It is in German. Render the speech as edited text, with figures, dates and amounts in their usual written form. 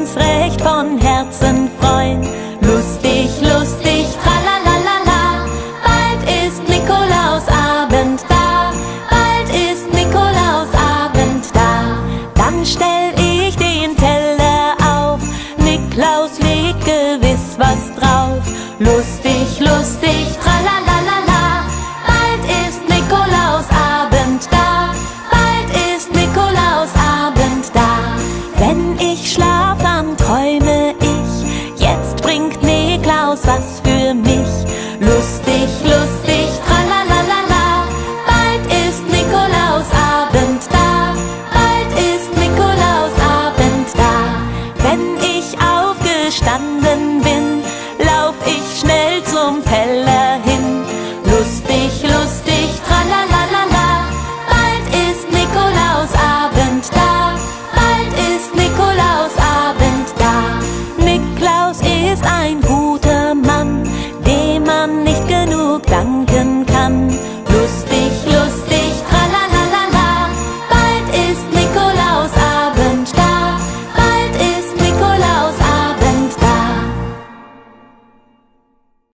uns recht von Herzen freuen. Lustig, lustig, tralalala, bald ist Nikolausabend da, bald ist Nikolausabend da. Dann stell ich den Teller auf, Niklaus legt gewiss was drauf. Lustig, lustig, tralalala, bald ist Nikolausabend da, bald ist Nikolausabend da. Wenn ich schlaf, dann träume ich, jetzt bringt Niklaus was für mich. Lustig, lustig, tralalala, bald ist Nikolausabend da, bald ist Nikolausabend da. Wenn ich aufgestanden bin, lauf ich schnell zum Teller